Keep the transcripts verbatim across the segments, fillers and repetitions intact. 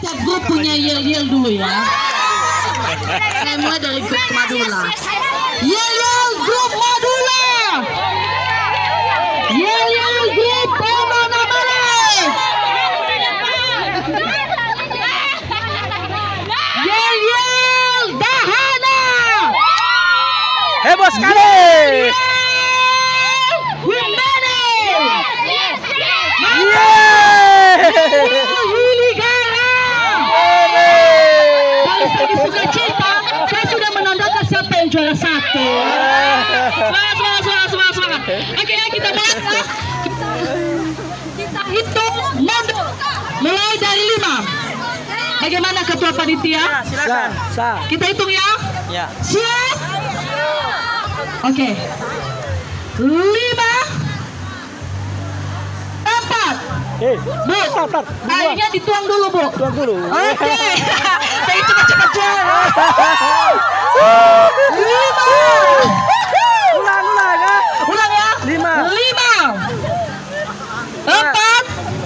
setiap grup punya yel-yel dulu ya. Saya mulai dari grup Madula. Yel-yel grup Madula. Yel-yel grup Pemana Balik. Yel-yel Dahana. Heboh sekali. Wimbene. Lagi suka cita, saya sudah menandakan siapa yang juara satu. Semangat, semangat, semangat, semangat, semangat. Oke, kita mulai. Kita, kita hitung mundur. Mulai dari lima. Bagaimana ketua panitia? Silakan. Sah. Kita hitung ya. Ya. Siap. Oke. Lima. Empat. Eh, Bu, airnya dituang dulu, Bu. tuang dulu. Oke. Saya cepat-cepat juara. Lima. Ulang, ulang ya. Ulang ya. Lima. Lima. Empat.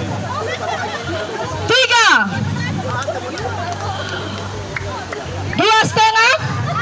Tiga. Dua setengah.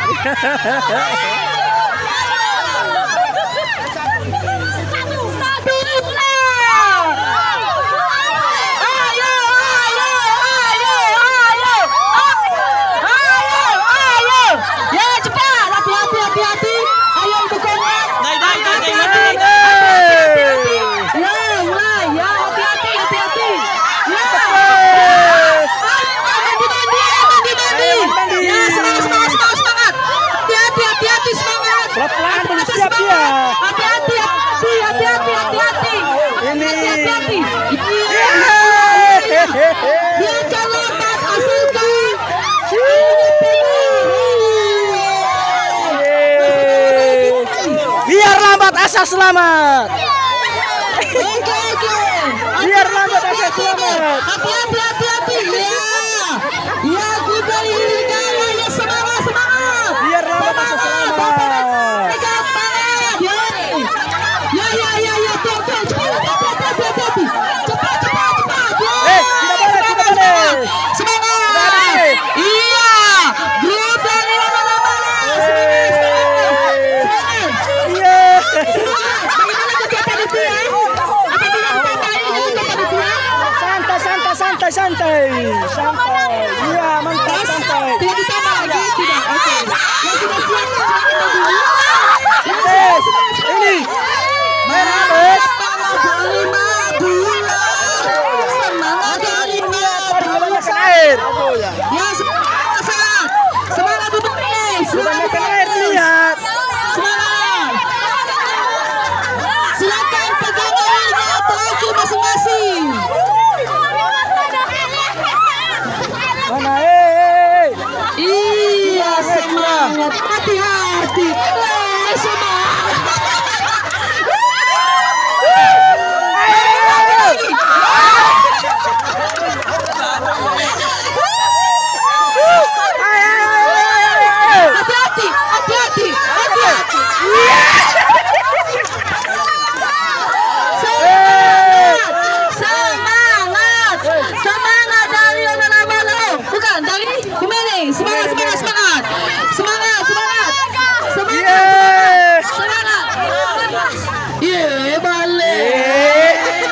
Pelan-pelan belum siap dia. Hati-hati, hati-hati, hati-hati, hati-hati. Ini. Hati-hati. Yeay. Dia jangan lambat, hasilkan. Yeay. Biar lambat asal selamat. Oke, oke. Biar lambat asal selamat. Hati-hati, hati-hati. Ya. Ya, kuda ini kalah. Ya, semangat, semangat. Biar lambat asal selamat. Ya, ya, ya, ya, tuh, tuh, cepat, cepat, cepat, cepat, cepat, cepat, cepat, Eh, tidak boleh, tidak boleh. semangat, iya, grup dari mana-mana, Iya. bagaimana ketua panitia? Apabila kita tanya ketua panitia, Santai, santai, santai, santai, santai. Iya, mantap, santai. tidak ditambah lagi, tidak, oke, yang sudah siap, silakan dulu. Eh, ini. Main habis. Semangat dari Madura, semangat dari Madura. Kebanyakan air. Ya, semangat, semangat, semangat untuk ini, Kebanyakan air lihat. semangat. Silakan pegang airnya, terakhir masing-masing. Mana eh? Iya, semangat, hati-hati. Eh, semangat. Hati-hati, hati-hati, hati-hati. Semangat, semangat dari Onanamalo. Bukan dari Kumene. Semangat, semangat, semangat, semangat, semangat, semangat, semangat. Iya, balik.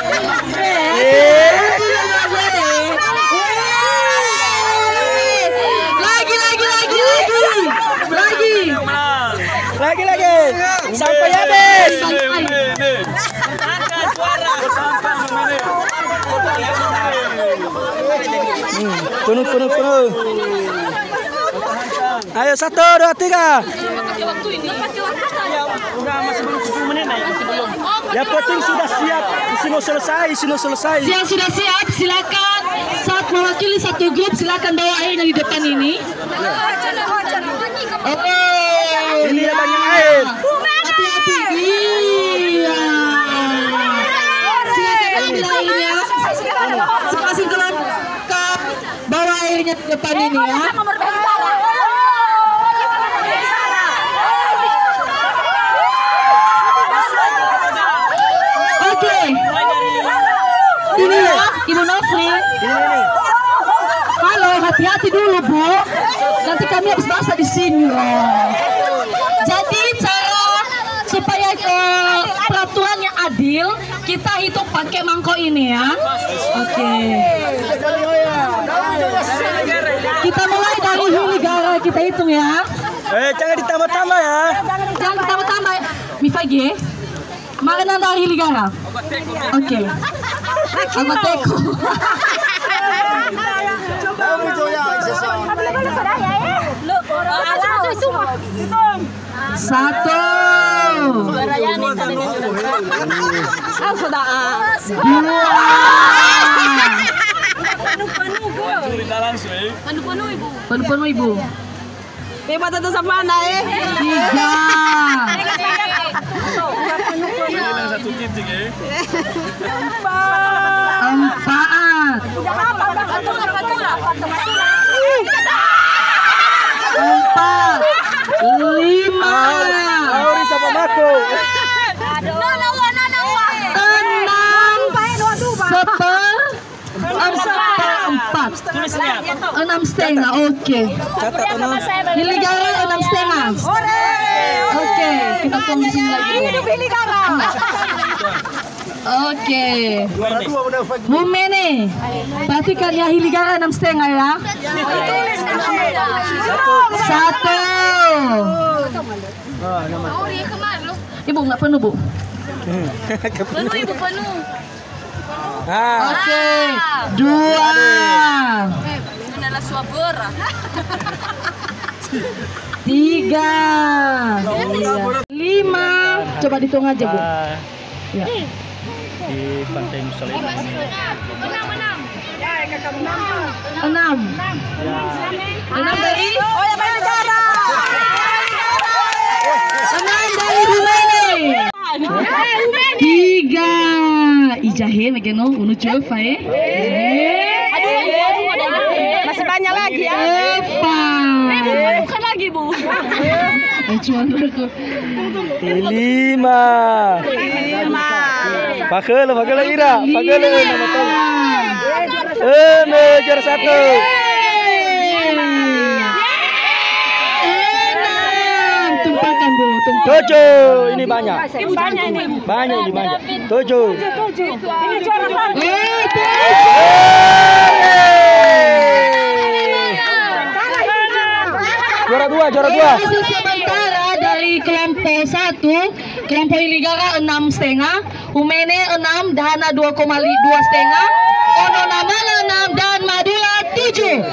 Lagi, lagi, lagi, lagi, lagi. Lagi lagi. Sampai habis. Hmm, penuh, penuh, penuh. Ayo satu, dua, tiga. Udah masih belum sepuluh menit nih. Yang penting sudah siap. Sino selesai, sino selesai. Yang sudah siap, silakan. Saat mewakili satu grup, silakan bawa airnya di depan ini. Oke. Ini yang banyak air. Hati-hati. Iya. Silakan ambil airnya. Masing-masing kelompok bawa airnya di depan ini ya. Oke. Ini ya, Ibu Novri. Ini nih. Halo. hati-hati dulu Bu, nanti kami habis bahasa di sini loh. Jadi cara supaya uh, peraturannya adil, kita hitung pakai mangkok ini ya. Oke. Okay. Kita mulai dari Hiligara, kita hitung ya. Eh, jangan ditambah-tambah ya. Jangan ditambah-tambah. Mifage, mana dari Hiligara? Oke. Amateko. Satu. Dua. Penuh-penuh ibu. Bebas itu sama anda eh. Tiga. Empat. Empat. Lima. Auri sama Mako. Enam. Seper. Empat. Enam setengah. Oke. Hiligara enam setengah. Oke. Kita tunggu di sini lagi. Oke. Bu Mene, perhatikan ya Hiligara enam setengah ya. Satu. Ibu nggak penuh Bu. Penuh ibu penuh. Oke. Dua. Adalah suabora. Tiga. Lima. Coba dihitung aja Bu. Ya. Di Pantai Musola. Enam. Enam dari. Oh ya Pak Negara. Enam dari Bu Mene. Tiga. Ijahe megeno unu coba eh. Masih banyak lagi ya. Empat. Bukan lagi Bu. Cuma dulu. Lima. Lima. Pakai pakai Ira, pakai nama tahu. Eh, juara satu. Enam. Tumpahkan Bu, tumpah. Tujuh, ini banyak. Banyak ini. Banyak ini banyak. Tujuh. Ini juara satu. Eh, Juara dua, juara dua. Hasil sementara dari kelompok satu, kelompok Hiligara enam setengah, Umene enam, Dahana dua koma dua setengah, Ono Namala enam dan Madura tujuh.